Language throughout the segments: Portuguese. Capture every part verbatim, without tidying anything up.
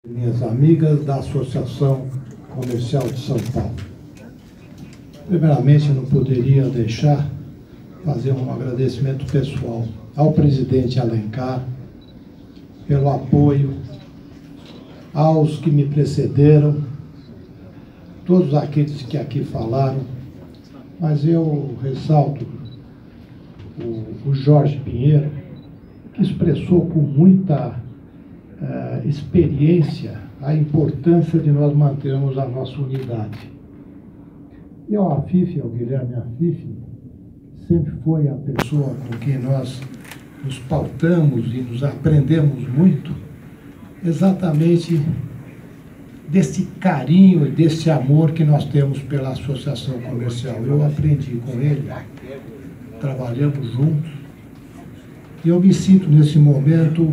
Minhas amigas da Associação Comercial de São Paulo. Primeiramente, eu não poderia deixar fazer um agradecimento pessoal ao presidente Alencar pelo apoio, aos que me precederam, todos aqueles que aqui falaram, mas eu ressalto o, o Jorge Pinheiro, que expressou com muita Uh, experiência a importância de nós mantermos a nossa unidade. E ao Afif, ao Guilherme Afif, sempre foi a pessoa com quem nós nos pautamos e nos aprendemos muito, exatamente desse carinho e desse amor que nós temos pela associação comercial. Eu aprendi com ele, trabalhamos juntos, e eu me sinto nesse momento.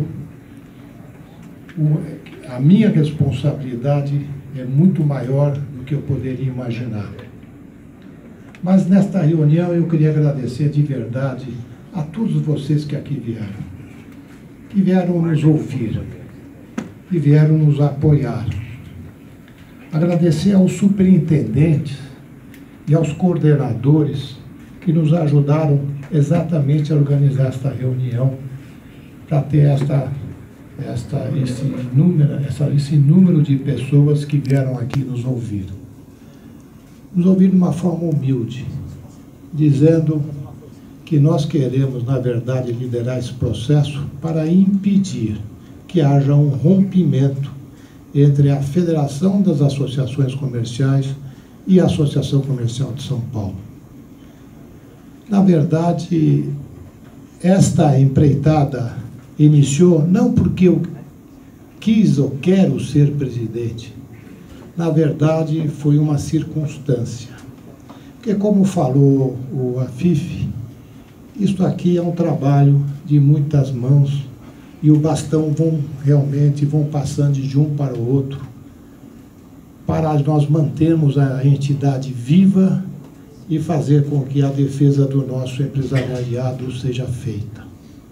A minha responsabilidade é muito maior do que eu poderia imaginar. Mas nesta reunião eu queria agradecer de verdade a todos vocês que aqui vieram, que vieram nos ouvir, que vieram nos apoiar. Agradecer aos superintendentes e aos coordenadores que nos ajudaram exatamente a organizar esta reunião, para ter esta Esta, esse, número, essa, esse número de pessoas que vieram aqui nos ouvir. Nos ouvir de uma forma humilde, dizendo que nós queremos, na verdade, liderar esse processo para impedir que haja um rompimento entre a Federação das Associações Comerciais e a Associação Comercial de São Paulo. Na verdade, esta empreitada iniciou não porque eu quis ou quero ser presidente. Na verdade, foi uma circunstância. Porque, como falou o Afif, isto aqui é um trabalho de muitas mãos e o bastão vão realmente vão passando de um para o outro para nós mantermos a entidade viva e fazer com que a defesa do nosso empresariado seja feita.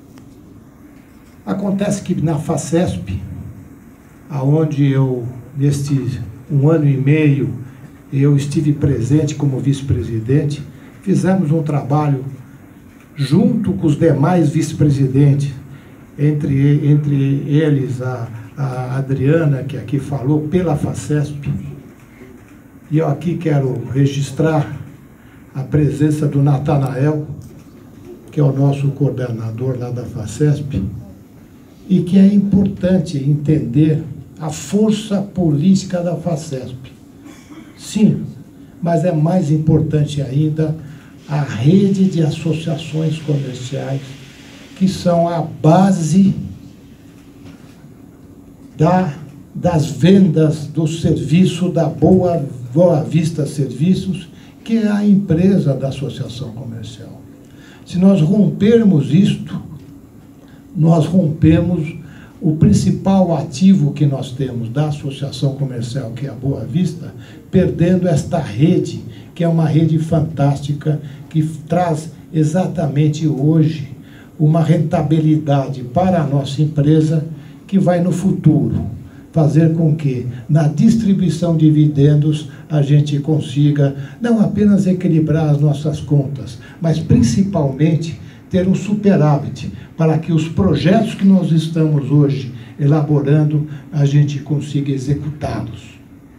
Acontece que na FACESP, aonde eu, neste um ano e meio, eu estive presente como vice-presidente, fizemos um trabalho junto com os demais vice-presidentes, entre, entre eles a, a Adriana, que aqui falou, pela FACESP. E eu aqui quero registrar a presença do Natanael, que é o nosso coordenador lá da FACESP, e que é importante entender a força política da FACESP. Sim, mas é mais importante ainda a rede de associações comerciais, que são a base da, das vendas do serviço da Boa, Boa Vista Serviços, que é a empresa da associação comercial. Se nós rompermos isto, nós rompemos o principal ativo que nós temos da associação comercial, que é a Boa Vista, perdendo esta rede, que é uma rede fantástica, que traz exatamente hoje uma rentabilidade para a nossa empresa, que vai no futuro fazer com que, na distribuição de dividendos, a gente consiga não apenas equilibrar as nossas contas, mas principalmente ter um superávit, para que os projetos que nós estamos hoje elaborando, a gente consiga executá-los.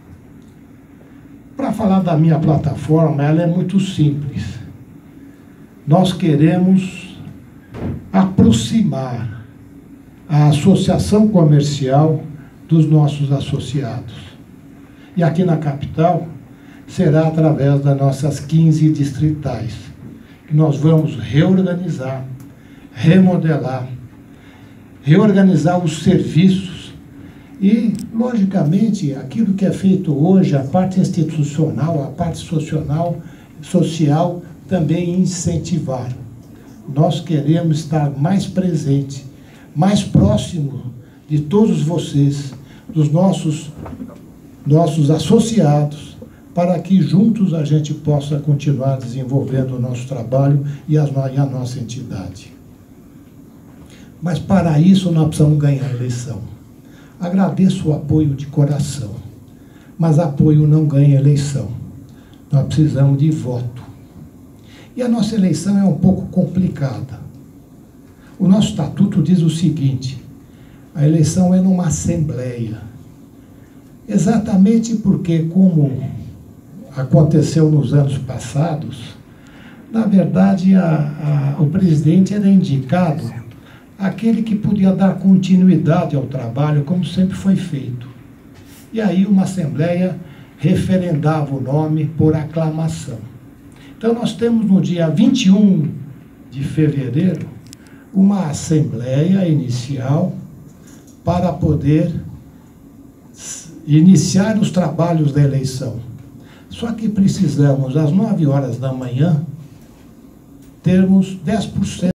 Para falar da minha plataforma, ela é muito simples. Nós queremos aproximar a associação comercial dos nossos associados. E aqui na capital, será através das nossas quinze distritais, que nós vamos reorganizar, remodelar, reorganizar os serviços e, logicamente, aquilo que é feito hoje, a parte institucional, a parte social, social também incentivar. Nós queremos estar mais presente, mais próximo de todos vocês, dos nossos, nossos associados, para que juntos a gente possa continuar desenvolvendo o nosso trabalho e a, e a nossa entidade. Mas para isso nós precisamos ganhar a eleição. agradeço o apoio de coração, mas apoio não ganha eleição. Nós precisamos de voto. E a nossa eleição é um pouco complicada. O nosso estatuto diz o seguinte: a eleição é numa assembleia. Exatamente porque, como aconteceu nos anos passados, na verdade, a, a, o presidente era indicado aquele que podia dar continuidade ao trabalho, como sempre foi feito. E aí uma assembleia referendava o nome por aclamação. Então nós temos no dia vinte e um de fevereiro uma assembleia inicial para poder iniciar os trabalhos da eleição. Só que precisamos, às nove horas da manhã, termos dez por cento